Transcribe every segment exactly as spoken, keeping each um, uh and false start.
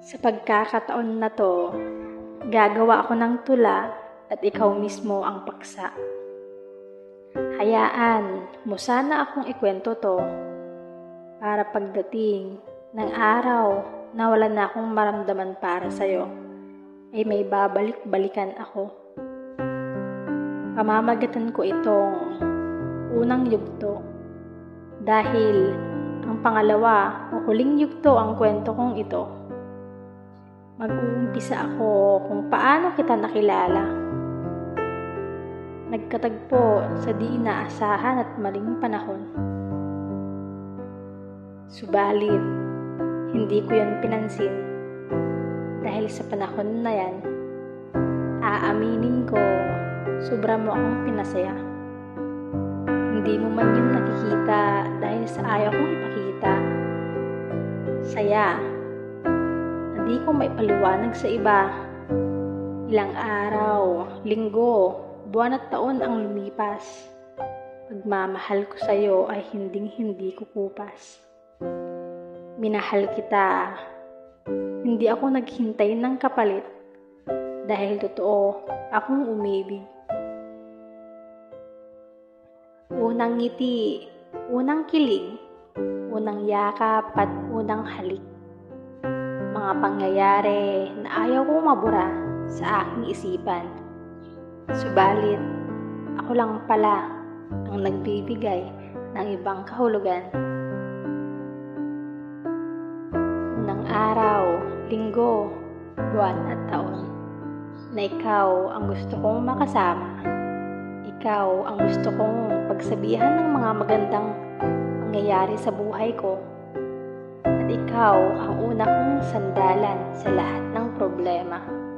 Sa pagkakataon na to, gagawa ako ng tula at ikaw mismo ang paksa. Hayaan mo sana akong ikwento to para pagdating ng araw na wala na akong maramdaman para sa'yo, ay may babalik-balikan ako. Pamamagatan ko itong unang yugto dahil ang pangalawa o huling yugto ang kwento kong ito. Mag-uumpisa ako kung paano kita nakilala. Nagkatagpo sa di inaasahan at maling panahon. Subalit, hindi ko yun pinansin dahil sa panahon na yan, aaminin ko, sobra mo akong pinasaya. Hindi mo man yun nakikita dahil sa ayaw kong ipakita. Saya, hindi ko maipaliwanag sa iba. Ilang araw, linggo, buwan at taon ang lumipas. Pagmamahal ko sa'yo ay hinding-hindi kukupas. Minahal kita, hindi ako naghintay ng kapalit dahil totoo akong umibig. Unang ngiti, unang kilig, unang yakap at unang halik. Mga pangyayari na ayaw kong mabura sa aking isipan. Subalit, ako lang pala ang nagbibigay ng ibang kahulugan. Unang araw, linggo, buwan at taon na ikaw ang gusto kong makasama. Ikaw ang gusto kong pagsabihan ng mga magandang pangyayari sa buhay ko. At ikaw ang una kong sandalan sa lahat ng problema.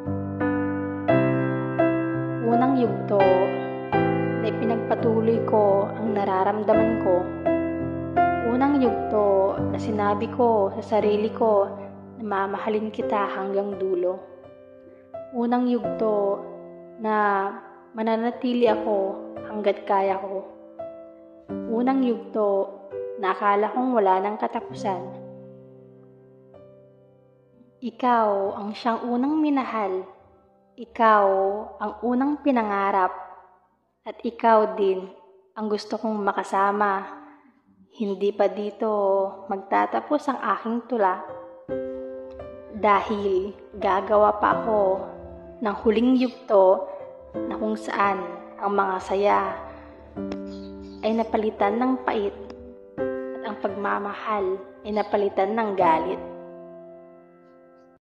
Unang yugto na ipinagpatuloy ko ang nararamdaman ko. Unang yugto na sinabi ko sa sarili ko na mamahalin kita hanggang dulo. Unang yugto na mananatili ako hanggat kaya ko. Unang yugto na akala kong wala ng katapusan. Ikaw ang siyang unang minahal. Ikaw ang unang pinangarap. At ikaw din ang gusto kong makasama. Hindi pa dito magtatapos ang aking tula. Dahil gagawa pa ako ng huling yugto na kung saan ang mga saya ay napalitan ng pait at ang pagmamahal ay napalitan ng galit.